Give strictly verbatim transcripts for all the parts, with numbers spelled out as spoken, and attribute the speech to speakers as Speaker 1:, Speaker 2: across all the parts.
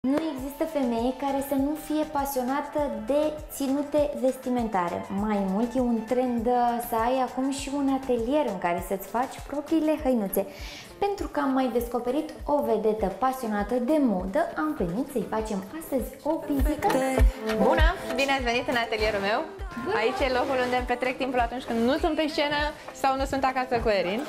Speaker 1: Nu există femeie care să nu fie pasionată de ținute vestimentare. Mai mult, e un trend să ai acum și un atelier în care să-ți faci propriile hăinuțe. Pentru că am mai descoperit o vedetă pasionată de modă, am venit să-i facem astăzi o vizită.
Speaker 2: Bună! Bine ați venit în atelierul meu! Bună. Aici e locul unde îmi petrec timpul atunci când nu sunt pe scenă sau nu sunt acasă cu Erin.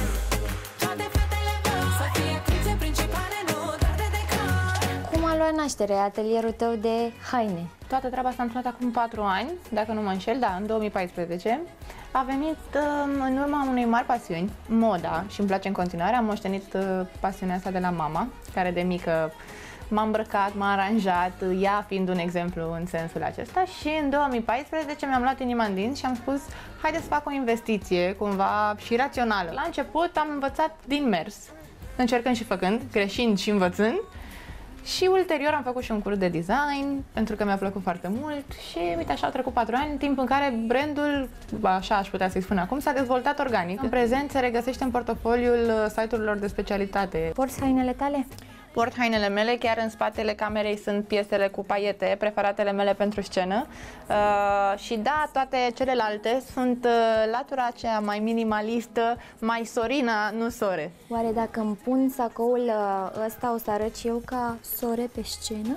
Speaker 1: Cum a luat naștere atelierul tău de haine?
Speaker 2: Toată treaba s-a întâmplat acum patru ani, dacă nu mă înșel, da, în două mii paisprezece. A venit uh, în urma unei mari pasiuni, moda, și îmi place în continuare. Am moștenit uh, pasiunea asta de la mama, care de mică m-a îmbrăcat, m-a aranjat, ea fiind un exemplu în sensul acesta. Și în două mii paisprezece mi-am luat inima în dinți și am spus, haideți să fac o investiție, cumva și rațională. La început am învățat din mers, încercând și făcând, greșind și învățând. Și ulterior am făcut și un curs de design, pentru că mi-a plăcut foarte mult și uite așa au trecut patru ani, timp în care brandul, așa aș putea să-i spun acum, s-a dezvoltat organic. În prezent se regăsește în portofoliul site-urilor de specialitate.
Speaker 1: Porți hainele tale?
Speaker 2: Port hainele mele, chiar în spatele camerei sunt piesele cu paiete, preferatele mele pentru scenă. Uh, și da, toate celelalte sunt uh, latura aceea mai minimalistă, mai Sorina, nu Sore.
Speaker 1: Oare dacă îmi pun sacoul ăsta o să arăt și eu ca Sore pe scenă?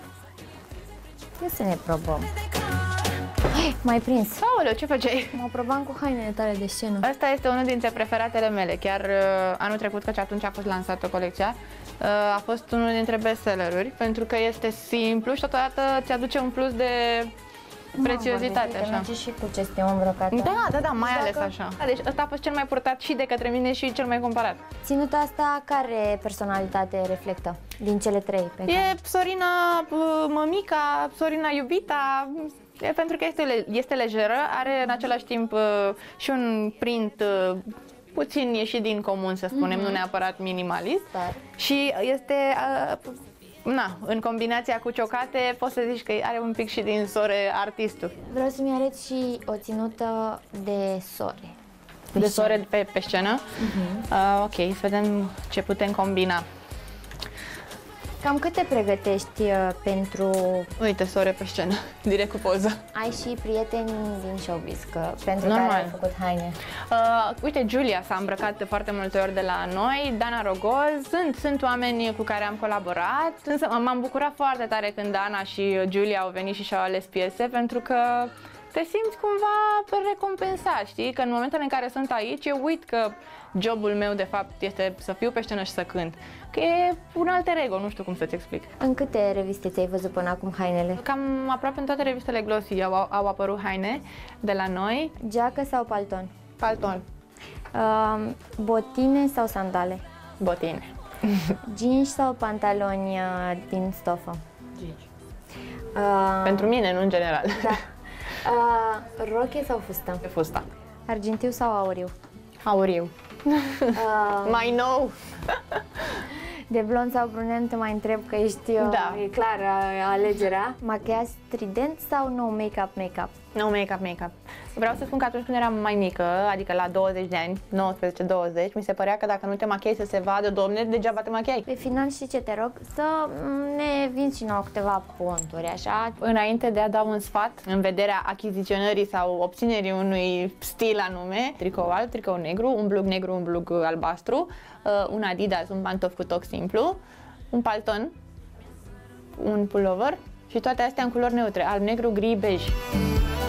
Speaker 1: Ia să ne probăm. Hai, m-ai prins.
Speaker 2: Aoleu, ce făceai?
Speaker 1: Mă probam cu hainele tale de scenă.
Speaker 2: Asta este unul dintre preferatele mele, chiar uh, anul trecut, căci atunci a fost lansată colecția. A fost unul dintre bestselleruri, pentru că este simplu și totodată ți aduce un plus de prețiozitate.
Speaker 1: Așa. Merge și cu ce îmbrăcată.
Speaker 2: Da, da, da, mai Dacă... ales așa. Deci ăsta a fost cel mai purtat și de către mine și cel mai cumpărat.
Speaker 1: Ținuta asta care personalitate reflectă din cele trei? Pe
Speaker 2: e
Speaker 1: care...
Speaker 2: Sorina mămica, Sorina iubita, e pentru că este, este lejeră, are în același timp și un print puțin ieșit din comun, să spunem, mm-hmm. nu neapărat minimalist. Dar. Și este, uh, na, în combinația cu ciocate, poți să zici că are un pic și din Sore artistul.
Speaker 1: Vreau să-mi arăți și o ținută de Sore.
Speaker 2: De, de Sore pe, pe scenă? Mm-hmm. uh, ok, să vedem ce putem combina.
Speaker 1: Cam cât te pregătești uh, pentru...
Speaker 2: Uite, Sore pe scenă, direct cu poză.
Speaker 1: Ai și prieteni din showbiz, că pentru
Speaker 2: Normal.
Speaker 1: care ai făcut haine.
Speaker 2: Uh, uite, Giulia s-a îmbrăcat de foarte multe ori de la noi, Dana Rogoz, sunt, sunt oameni cu care am colaborat, însă m-am bucurat foarte tare când Dana și Giulia au venit și și-au ales piese, pentru că te simți cumva recompensat, știi? Că în momentele în care sunt aici, eu uit că jobul meu, de fapt, este să fiu pe scenă și să cânt. Că e un alter ego, nu știu cum să-ți explic.
Speaker 1: În câte reviste ți-ai văzut până acum hainele?
Speaker 2: Cam aproape în toate revistele Glossy au, au apărut haine de la noi.
Speaker 1: Geacă sau palton?
Speaker 2: Palton.
Speaker 1: Uh, botine sau sandale?
Speaker 2: Botine.
Speaker 1: Jeans sau pantaloni uh, din stofă?
Speaker 2: Jeans.
Speaker 1: Uh,
Speaker 2: Pentru mine, nu în general.
Speaker 1: Da. Uh, roche sau fustă?
Speaker 2: Pe fusta.
Speaker 1: Argintiu sau auriu?
Speaker 2: Auriu. Uh, Mai nou.
Speaker 1: De blond sau brunet te mai întreb că ești,
Speaker 2: da.
Speaker 1: E clar alegerea. Machiaj strident sau no make-up make-up?
Speaker 2: No make-up make-up. Vreau să spun că atunci când eram mai mică, adică la douăzeci de ani, nouăsprezece douăzeci, mi se părea că dacă nu te machiai să se vadă, domne, degeaba te machiai.
Speaker 1: Pe final, și ce te rog, să ne vinzi și nouă câteva ponturi, așa.
Speaker 2: Înainte de a da un sfat, în vederea achiziționării sau obținerii unui stil anume, tricou alb, tricou negru, un blug negru, un blug albastru, un Adidas, un pantof cu toc simplu, un palton, un pullover și toate astea în culori neutre, alb, negru, gri, bej.